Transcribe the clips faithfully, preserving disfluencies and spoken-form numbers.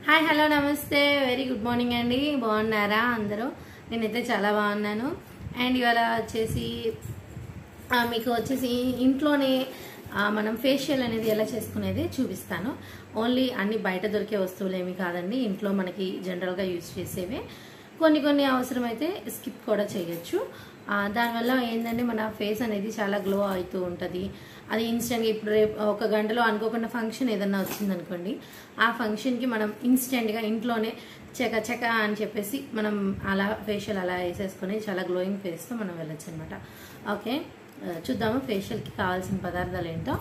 Hi hello నమస్తే very good morning అండి. బాగున్నారా అందరూ? నేనైతే చాలా బాగున్నాను. అండ్ ఇవాళ వచ్చేసి మీకు వచ్చేసి ఇంట్లోనే మనం ఫేషియల్ అనేది ఎలా చేసుకునేది చూపిస్తాను. ఓన్లీ అన్ని బయట దొరికే వస్తువులు ఏమి కాదండి, ఇంట్లో మనకి జనరల్గా యూజ్ చేసేవే. కొన్ని కొన్ని అవసరమైతే స్కిప్ కూడా చేయొచ్చు. దానివల్ల ఏంటంటే మన ఫేస్ అనేది చాలా గ్లో అవుతూ ఉంటుంది. అది ఇన్స్టెంట్గా ఇప్పుడు రేపు ఒక గంటలో అనుకోకుండా ఫంక్షన్ ఏదన్నా వచ్చిందనుకోండి, ఆ ఫంక్షన్కి మనం ఇన్స్టెంట్గా ఇంట్లోనే చెక చెక అని చెప్పేసి మనం అలా ఫేషియల్ అలా వేసేసుకొని చాలా గ్లోయింగ్ ఫేస్తో మనం వెళ్ళొచ్చు అనమాట. ఓకే, చూద్దాము ఫేషియల్కి కావాల్సిన పదార్థాలు ఏంటో.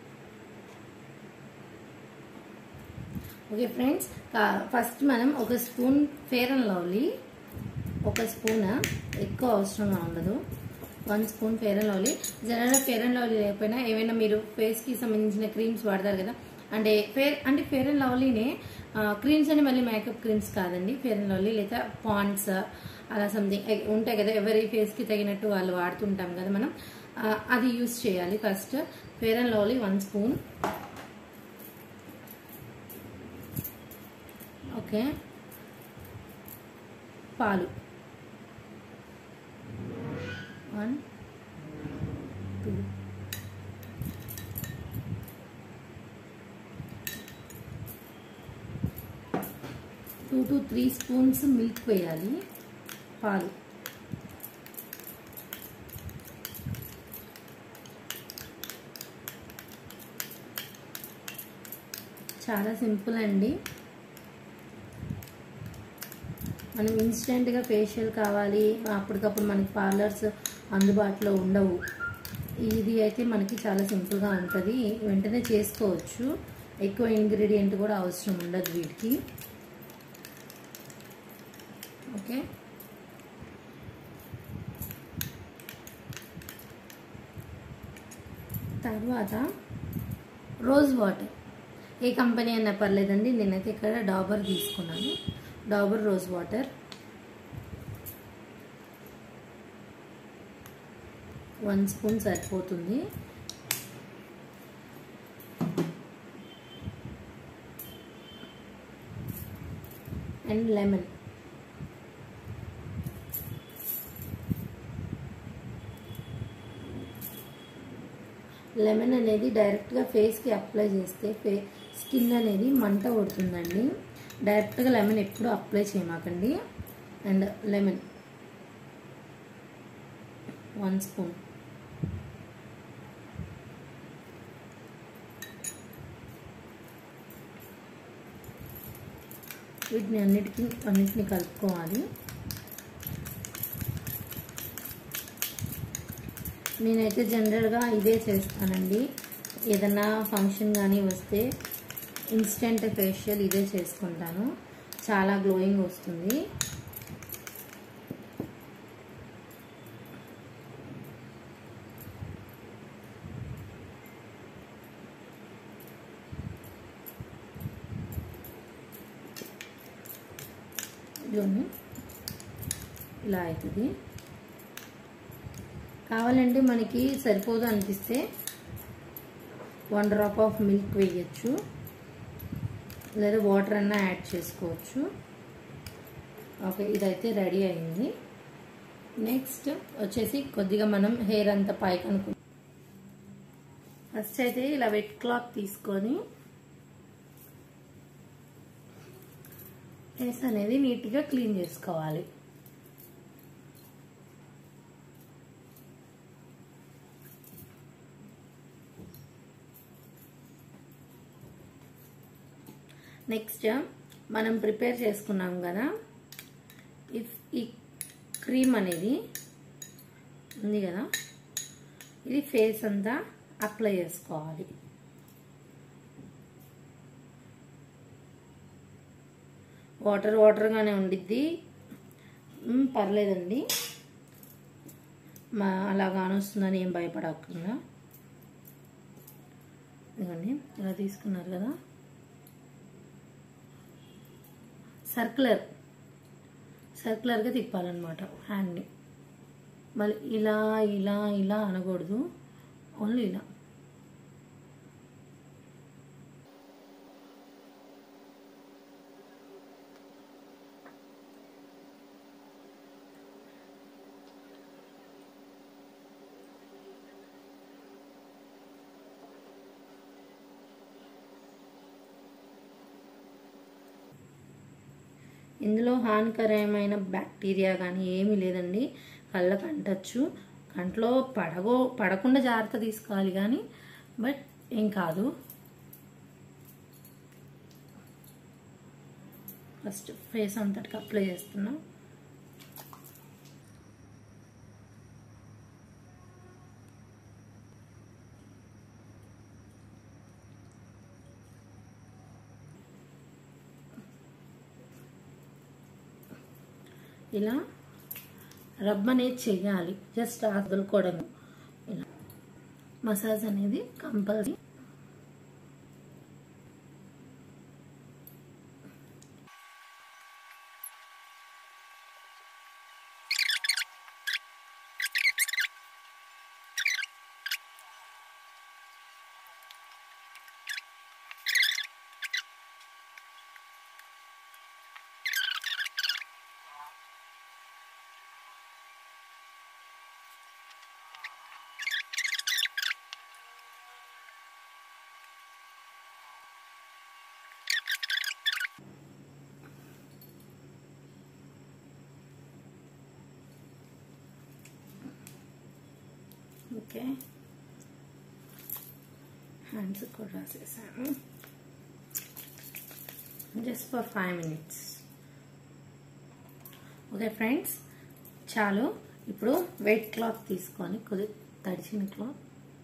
ఓకే ఫ్రెండ్స్, ఫస్ట్ మనం ఒక స్పూన్ ఫెయిర్ అండ్ లవ్లీ, ఒక స్పూన్ ఎక్కువ అవసరంగా ఉండదు, one spoon fair and lovely. జనరల్గా ఫెయిర్ అండ్ లవ్లీ లేకపోయినా ఏమైనా మీరు ఫేస్కి సంబంధించిన క్రీమ్స్ వాడతారు కదా, అంటే ఫేర్ అంటే ఫెయిర్ అండ్ లవ్లీనే క్రీమ్స్ అని మళ్ళీ మేకప్ క్రీమ్స్ కాదండి. ఫెయిర్ అండ్ లవ్లీ లేదా పాండ్స్ అలా సంథింగ్ ఉంటాయి కదా, ఎవరి ఫేస్కి తగినట్టు వాళ్ళు వాడుతుంటాం కదా మనం, అది యూస్ చేయాలి. First fair and lovely one spoon. Okay, పాలు one two two to three spoons milk వేయాలి. పాలు చాలా సింపుల్ అండి. మనం ఇన్స్టెంట్గా ఫేషియల్ కావాలి, అప్పటికప్పుడు మనకి పార్లర్స్ అందుబాటులో ఉండవు. ఇది అయితే మనకి చాలా సింపుల్గా ఉంటుంది, వెంటనే చేసుకోవచ్చు. ఎక్కువ ఇంగ్రీడియంట్ కూడా అవసరం ఉండదు వీటికి. ఓకే, తర్వాత రోజ్ వాటర్, ఏ కంపెనీ అన్నా పర్లేదండి, నేనైతే ఇక్కడ డాబర్ తీసుకున్నాను. Dabur rose water one spoon సరిపోతుంది. అండ్ లెమన్, లెమన్ అనేది డైరెక్ట్గా ఫేస్కి అప్లై చేస్తే ఫే స్కిన్ అనేది మంట పడుతుందండి. డైరెక్ట్గా లెమన్ ఎప్పుడు అప్లై చేయమాకండి. And lemon one spoon. వీటిని అన్నిటికీ అన్నిటిని కలుపుకోవాలి. నేనైతే జనరల్గా ఇదే చేస్తానండి. ఏదన్నా ఫంక్షన్ కానీ వస్తే ఇన్స్టెంట్ ఫేషియల్ ఇదే చేసుకుంటాను, చాలా గ్లోయింగ్ వస్తుంది. ఇలా అవుతుంది. కావాలంటే మనకి సరిపోదు అనిపిస్తే వన్ డ్రాప్ ఆఫ్ మిల్క్ వేయచ్చు, లేదా వాటర్ అన్నా యాడ్ చేసుకోవచ్చు. ఓకే, ఇదైతే రెడీ అయింది. నెక్స్ట్ వచ్చేసి కొద్దిగా మనం హెయిర్ అంతా పైకి అనుకు ఫస్ట్ అయితే ఇలా వెట్ క్లాత్ తీసుకొని ఫేస్ అనేది నీట్గా క్లీన్ చేసుకోవాలి. నెక్స్ట్ మనం ప్రిపేర్ చేసుకున్నాం కదా, ఇఫ్ ఈ క్రీమ్ అనేది ఉంది కదా, ఇది ఫేస్ అంతా అప్లై చేసుకోవాలి. వాటర్ వాటర్గానే ఉండిద్ది, పర్లేదండి, మా అలా కానొస్తుందని ఏం భయపడకుండా. ఇదిగోండి, ఇలా తీసుకున్నారు కదా, సర్క్యులర్ సర్క్యులర్గా తిప్పాలన్నమాట హ్యాండ్ని. మళ్ళీ ఇలా ఇలా ఇలా అనకూడదు, ఓన్లీ ఇలా. ఇందులో హానికరమైన బ్యాక్టీరియా కానీ ఏమీ లేదండి. కళ్ళకు అంటచ్చు, కంట్లో పడగో పడకుండా జాగ్రత్త తీసుకోవాలి కానీ, బట్ ఏం కాదు. ఫస్ట్ ఫేస్ అంతటికి అప్లై చేస్తున్నా. ఇలా రబ్ అనేది చేయాలి, జస్ట్ వదులుకోవడం. ఇలా మసాజ్ అనేది కంపల్సరీ. ఓకే, హ్యాండ్స్ కూడా రాసేసాను. Just for five minutes. Okay friends, చాలు. ఇప్పుడు వెయిట్ క్లాత్ తీసుకొని, కొద్దిగా తడిచిన క్లాత్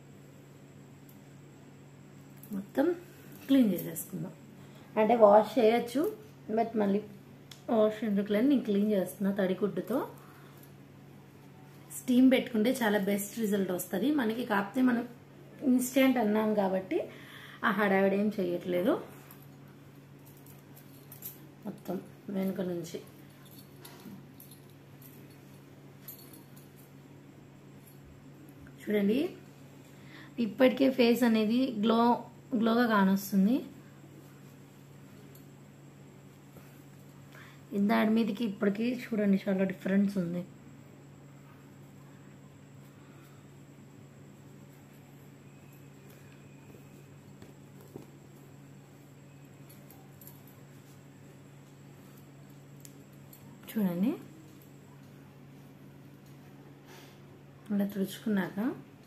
మొత్తం క్లీన్ చేసేసుకుందాం. అంటే వాష్ చేయొచ్చు, బట్ మళ్ళీ వాష్ ఎందుకులని నేను క్లీన్ చేస్తున్నా తడిగుడ్డుతో. స్టీమ్ పెట్టుకుంటే చాలా బెస్ట్ రిజల్ట్ వస్తుంది మనకి. కాకపోతే మనం ఇన్స్టెంట్ అన్నాం కాబట్టి ఆ హడావిడి ఏం చేయట్లేదు. మొత్తం వెనుక నుంచి చూడండి, ఇప్పటికే ఫేస్ అనేది గ్లో గ్లోగా కానొస్తుంది. దాని మీదకి ఇప్పటికి చూడండి చాలా డిఫరెన్స్ ఉంది. చూడండి, ఇలా తుడుచుకున్నాక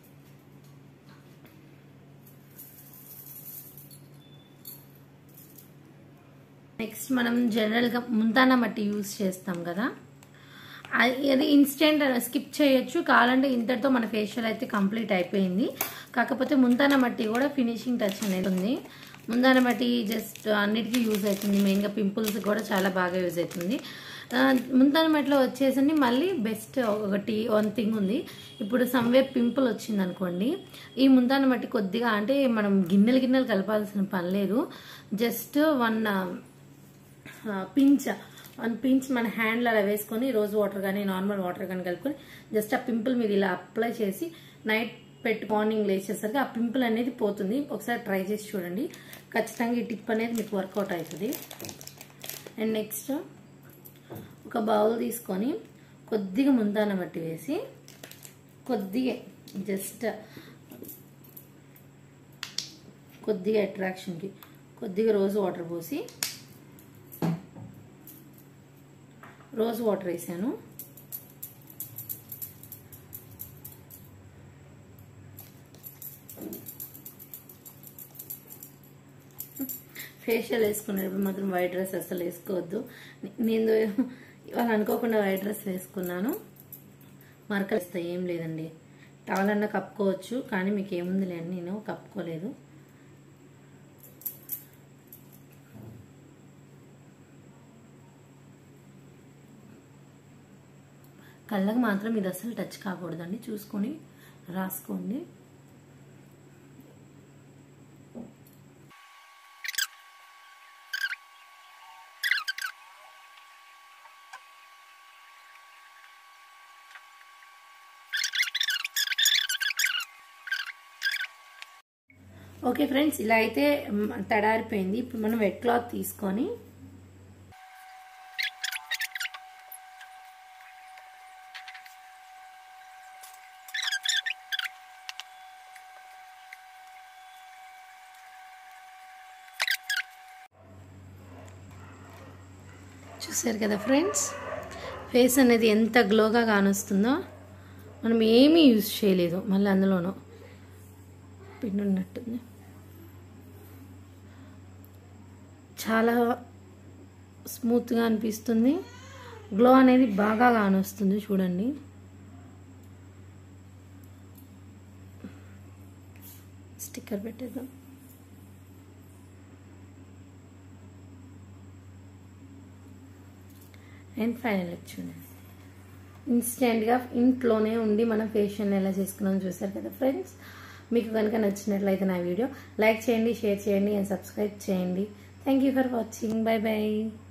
నెక్స్ట్ మనం జనరల్గా ముంతానా మట్టి యూజ్ చేస్తాం కదా, అది ఇన్స్టెంట్ స్కిప్ చేయొచ్చు. కావాలంటే ఇంతటితో మన ఫేషియల్ అయితే కంప్లీట్ అయిపోయింది. కాకపోతే ముంతానా మట్టి కూడా ఫినిషింగ్ టచ్ అనేది ఉంది. ముంతానా మట్టి జస్ట్ అన్నిటికీ యూజ్ అవుతుంది, మెయిన్గా పింపుల్స్ కూడా చాలా బాగా యూజ్ అవుతుంది. ముంతానా మట్టిలో వచ్చేసండి మళ్ళీ బెస్ట్ ఒకటి వన్ థింగ్ ఉంది. ఇప్పుడు సమ్వే పింపుల్ వచ్చింది అనుకోండి, ఈ ముంతానా మట్టి కొద్దిగా అంటే మనం గిన్నెలు గిన్నెలు కలపాల్సిన పని లేదు. Just one pinch one pinch మన హ్యాండ్లో అలా వేసుకొని రోజ్ వాటర్ కానీ నార్మల్ వాటర్ కానీ కలుపుకొని జస్ట్ ఆ పింపుల్ మీద ఇలా అప్లై చేసి నైట్ పెట్టి మార్నింగ్ లేచేసరికి ఆ పింపుల్ అనేది పోతుంది. ఒకసారి ట్రై చేసి చూడండి, ఖచ్చితంగా ఈ టిప్ అనేది మీకు వర్కౌట్ అవుతుంది. అండ్ నెక్స్ట్ ఒక బౌల్ తీసుకొని కొద్దిగా ముంతానా మట్టి వేసి కొద్దిగా జస్ట్ కొద్దిగా అట్రాక్షన్కి కొద్దిగా రోజ్ వాటర్ పోసి, రోజ్ వాటర్ వేసాను. ఫేషియల్ వేసుకునేటప్పుడు మాత్రం వైట్ డ్రెస్ అసలు వేసుకోవద్దు. నేను ఇవాళ అనుకోకుండా వైట్ డ్రెస్ వేసుకున్నాను. మరకలు వస్తాయి, ఏం లేదండి. టవల్ అన్నా కప్పుకోవచ్చు, కానీ మీకు ఏముంది లేండి, నేను కప్పుకోలేదు. కళ్ళకు మాత్రం ఇది అసలు టచ్ కాకూడదండి, చూసుకొని రాసుకోండి. ఓకే ఫ్రెండ్స్, ఇలా అయితే తడారిపోయింది. ఇప్పుడు మనం వెట్ క్లాత్ తీసుకొని చూసారు కదా ఫ్రెండ్స్, ఫేస్ అనేది ఎంత గ్లోగా కానొస్తుందో. మనం ఏమీ యూజ్ చేయలేదు, మళ్ళీ అందులోనూ పిండి ఉన్నట్టుంది. చాలా స్మూత్గా అనిపిస్తుంది, గ్లో అనేది బాగా కానొస్తుంది. చూడండి, స్టిక్కర్ పెట్టేద్దాం. అండ్ ఫైనల్ చూడండి, ఇన్స్టెంట్గా ఇంట్లోనే ఉండి మనం ఫేషియల్ ఎలా చేసుకున్నాం చూసారు కదా ఫ్రెండ్స్. మీకు కనుక నచ్చినట్లయితే నా వీడియో లైక్ చేయండి, షేర్ చేయండి అండ్ సబ్స్క్రైబ్ చేయండి. Thank you for watching. Bye by.